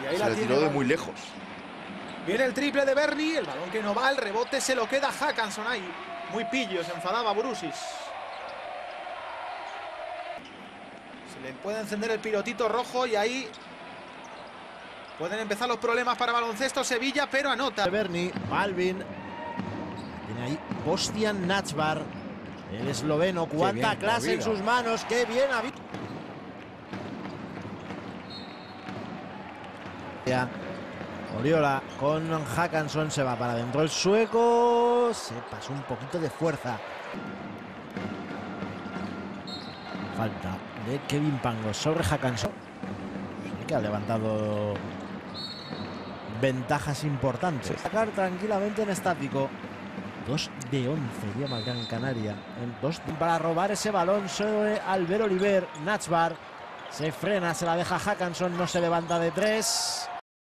ahí se la tiró de muy lejos. Viene el triple de Berni, el balón que no va, el rebote se lo queda Haakanson ahí. Muy pillo, se enfadaba Brusis. Se le puede encender el pirotito rojo y ahí pueden empezar los problemas para baloncesto Sevilla, pero anota. Berni, Balvin. Tiene ahí Bostian Nachbar, el esloveno. Cuánta clase en sus manos, qué bien ha visto. Oriola con Haakanson, se va para adentro el sueco, se pasó un poquito de fuerza. Falta de Kevin Pangos sobre Haakanson, que ha levantado ventajas importantes. Sacar tranquilamente en estático. 2 de 11 lleva Gran Canaria. En 2 para robar ese balón sobre Albert Oliver. Nachbar se frena, se la deja Haakanson, no se levanta de 3.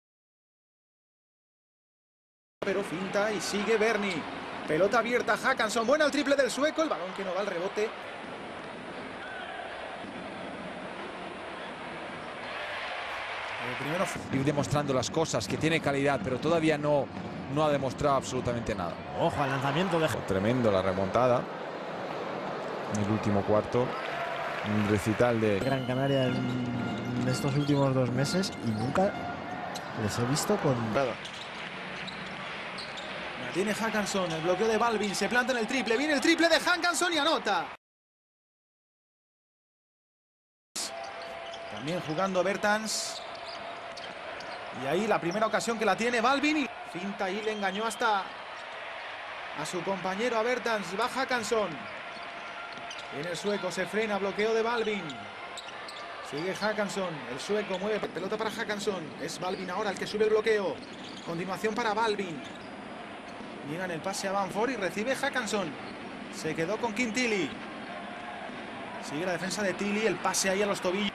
Pero finta y sigue Berni. Pelota abierta, Haakanson. Buena el triple del sueco. El balón que no va al rebote. Primero ir demostrando las cosas, que tiene calidad, pero todavía no ha demostrado absolutamente nada. Ojo al lanzamiento de... Tremendo la remontada en el último cuarto. Un recital de Gran Canaria en estos últimos 2 meses y nunca les he visto con... La tiene Haakanson, el bloqueo de Balvin, se planta en el triple, viene el triple de Haakanson y anota. También jugando Bertans. Y ahí la primera ocasión que la tiene Balvin y finta y le engañó hasta a su compañero, a Bertans. Va Haakanson. Viene el sueco, se frena, bloqueo de Balvin. Sigue Haakanson, el sueco mueve pelota para Haakanson. Es Balvin ahora el que sube el bloqueo. Continuación para Balvin. Llegan el pase a Bamford y recibe Haakanson. Se quedó con Kim Tilly. Sigue la defensa de Tilly, el pase ahí a los tobillos.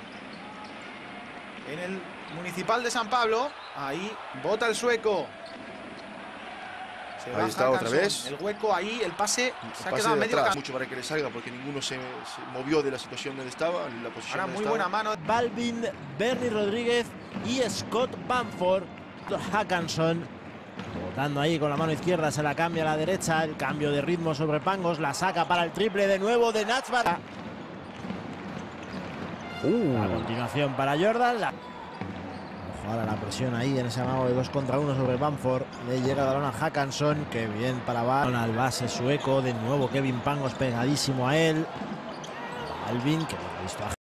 En el Municipal de San Pablo, ahí bota el sueco. Se va Ahí está Haakanson, otra vez. el hueco ahí, el pase se ha Pase quedado de medio atrás, mucho para que le salga porque ninguno se movió de la situación donde estaba, en la posición ahora donde muy estaba. buena mano. Balvin, Berni Rodríguez y Scott Bamford. Haakanson botando ahí con la mano izquierda, se la cambia a la derecha, el cambio de ritmo sobre Pangos, la saca para el triple de nuevo de Nachbar. A continuación para Jordan. Ojo ahora la presión ahí en ese amago de 2 contra 1 sobre Bamford. Le llega el balón a Haakanson, que bien para Balvin al base sueco, de nuevo Kevin Pangos pegadísimo a él. Balvin, que ha visto a...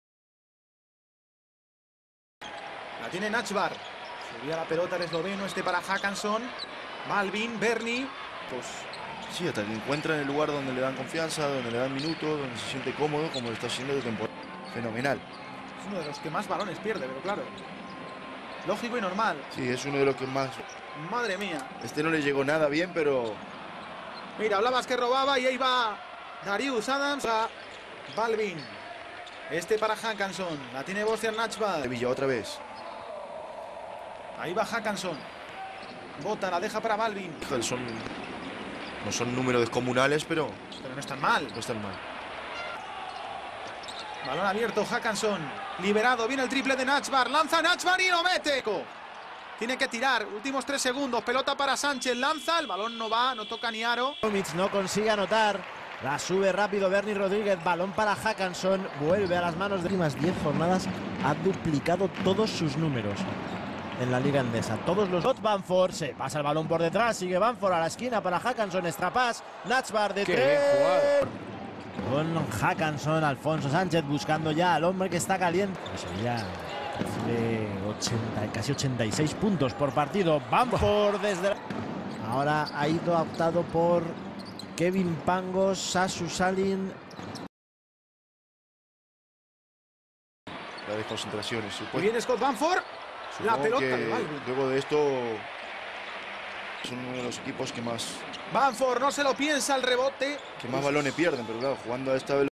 La tiene Nachbar. Subía la pelota el esloveno, para Haakanson. Balvin, Berni. Pues Sí, hasta que encuentra en el lugar donde le dan confianza, donde le dan minutos, donde se siente cómodo, como lo está haciendo de temporada. Fenomenal. es uno de los que más balones pierde, pero claro. Lógico y normal. Sí, es uno de los que más... Madre mía. Este no le llegó nada bien, pero... Mira, hablabas que robaba y ahí va Darius Adams a Balvin. Para Haakanson. La tiene Bostian Nachbar. Sevilla otra vez. Ahí va Haakanson. Bota, la deja para Balvin. No son números descomunales, pero no están mal. no están mal. Balón abierto, Haakanson. Liberado, viene el triple de Nachbar. Lanza Nachbar y lo mete. Tiene que tirar. Últimos 3 segundos. Pelota para Sánchez. Lanza. El balón no va, no toca ni aro. Tomic no consigue anotar. La sube rápido Berni Rodríguez. Balón para Haakanson. Vuelve a las manos de... Las últimas 10 jornadas ha duplicado todos sus números en la liga endesa. Todos los... Bamford se pasa el balón por detrás. Sigue Bamford a la esquina para Haakanson. Extrapas. Nachbar de 3. Con Haakanson, Alfonso Sánchez buscando ya al hombre que está caliente. Sería casi 86 puntos por partido. Bamford desde... Ahora ha ido optado por Kevin Pangos, Sasu Salin. La desconcentración es Y viene Scott Bamford. La pelota de Balvin. Luego de esto son uno de los equipos que más... Bamford no se lo piensa, el rebote. Que más balones pierden, pero claro, jugando a esta velocidad.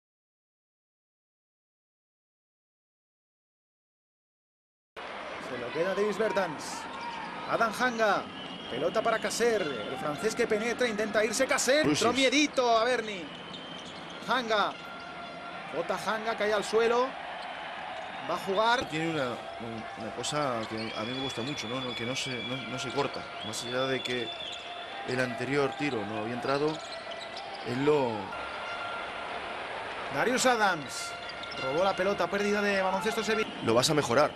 Se lo queda Davis Bertans. Adam Hanga. Pelota para Caser. El francés que penetra, intenta irse Caser. Entró miedito a Berni. Hanga. Bota Hanga, cae al suelo. Va a jugar. Tiene una cosa que a mí me gusta mucho, ¿no? Que no se corta. Más allá de que el anterior tiro no había entrado, él lo... Darius Adams. Robó la pelota, pérdida de Baloncesto Sevilla. Lo vas a mejorar.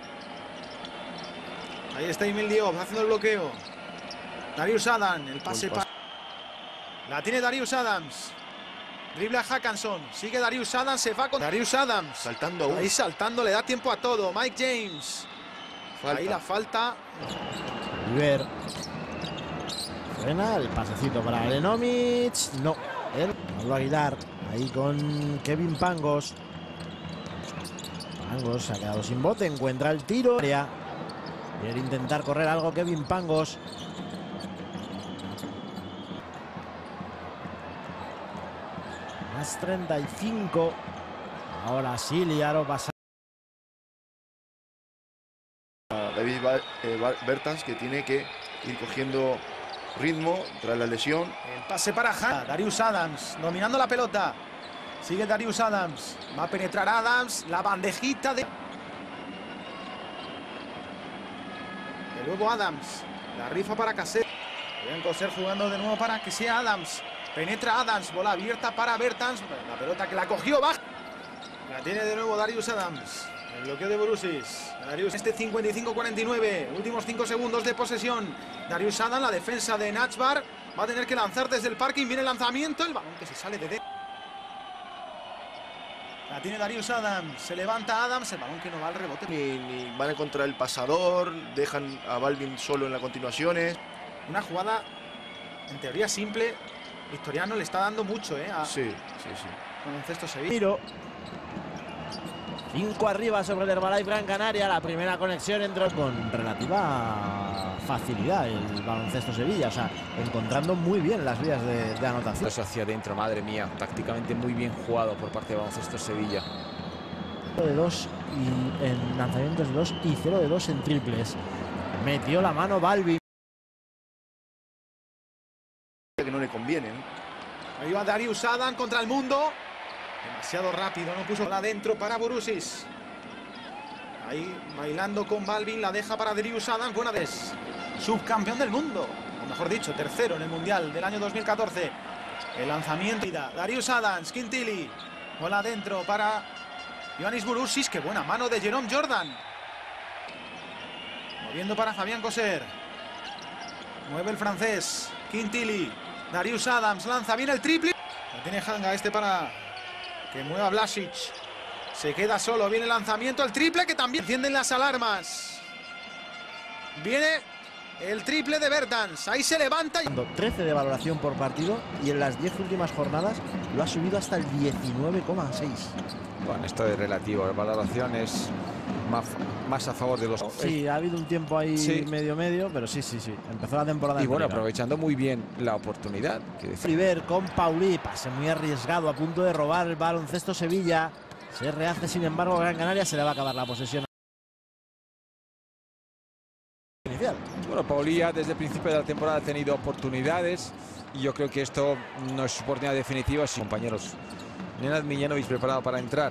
Ahí está Emil Diop haciendo el bloqueo. Darius Adams, el pase para... La tiene Darius Adams. Dribla Hackanson. Sigue Darius Adams, se va con Darius Adams. Saltando aún. Ahí saltando, le da tiempo a todo. Mike James. Falta. Ahí la falta. Oliver. Frena el pasecito para Alenomic. No. Pablo Aguilar. Ahí con Kevin Pangos. Pangos se ha quedado sin bote. Encuentra el tiro. Quiere intentar correr algo Kevin Pangos. Más 35. Ahora sí, Liaro pasa. David Bertans, que tiene que ir cogiendo ritmo tras la lesión. El pase para Darius Adams, dominando la pelota. Sigue Darius Adams. Va a penetrar Adams. La bandejita de... De nuevo Adams. La rifa para Cassell. Bien, Coser jugando de nuevo para que sea Adams. Penetra Adams. Bola abierta para Bertans. La pelota que la cogió baja. La tiene de nuevo Darius Adams. El bloqueo de Borussis. Darius, 55-49. Últimos 5 segundos de posesión. Darius Adams, la defensa de Nachbar. Va a tener que lanzar desde el parking. Viene el lanzamiento. El balón que se sale de... La tiene Darius Adams. Se levanta Adams. El balón que no va al rebote. Ni van a encontrar el pasador. Dejan a Balvin solo en las continuaciones. Una jugada, en teoría simple. Victoriano le está dando mucho, Sí. Baloncesto Sevilla. Tiro. 5 arriba sobre el Herbalife Gran Canaria. La primera conexión entró con relativa facilidad el Baloncesto Sevilla. O sea, encontrando muy bien las vías de anotación. Eso hacia adentro, madre mía. Tácticamente muy bien jugado por parte de Baloncesto Sevilla. De 2 y en lanzamientos de 2 y 0 de 2 en triples. Metió la mano Balvin. Que no le conviene, ¿no? Ahí va Darius Adams contra el mundo. Demasiado rápido, no puso la adentro para Borussis. Ahí bailando con Balvin, la deja para Darius Adams. Buena vez. Subcampeón del mundo. O mejor dicho, tercero en el Mundial del año 2014. El lanzamiento. Darius Adams, Quintili. Bola adentro para Ioannis Borussis. Qué buena mano de Jerome Jordan. Moviendo para Fabián Coser. Mueve el francés. Quintili. Darius Adams lanza bien el triple. Lo tiene Hanga para que mueva Blasic. Se queda solo. Viene el lanzamiento. El triple que también encienden las alarmas. Viene el triple de Bertans. Ahí se levanta. 13 de valoración por partido y en las 10 últimas jornadas lo ha subido hasta el 19,6. Bueno, esto es relativo. La valoración es más a favor de los... Sí, ha habido un tiempo ahí Sí. medio, pero sí. Empezó la temporada. Y bueno, anterior. aprovechando muy bien la oportunidad. River con Pauli, pase muy arriesgado, a punto de robar el Baloncesto Sevilla. Se rehace, sin embargo, Gran Canaria, se le va a acabar la posesión inicial. Bueno, Paulía desde el principio de la temporada ha tenido oportunidades y yo creo que esto no es su oportunidad definitiva. Sí, compañeros, Nenad Miljanovic preparado para entrar.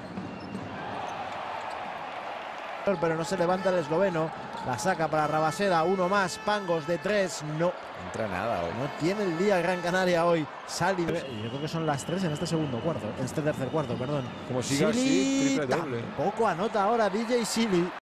Pero no se levanta el esloveno, la saca para Rabaseda, uno más, Pangos de 3, no. Entra nada hoy. No tiene el día Gran Canaria hoy. Sali, yo creo que son las 3 en este tercer cuarto, perdón. Como siga así, triple doble. Tampoco anota ahora DJ Sili.